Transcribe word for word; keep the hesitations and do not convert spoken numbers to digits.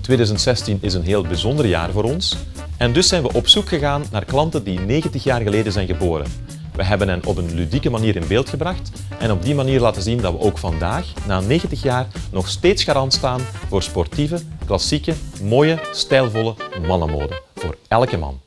tweeduizend zestien is een heel bijzonder jaar voor ons en dus zijn we op zoek gegaan naar klanten die negentig jaar geleden zijn geboren. We hebben hen op een ludieke manier in beeld gebracht en op die manier laten zien dat we ook vandaag, na negentig jaar, nog steeds garant staan voor sportieve, klassieke, mooie, stijlvolle mannenmode. Voor elke man.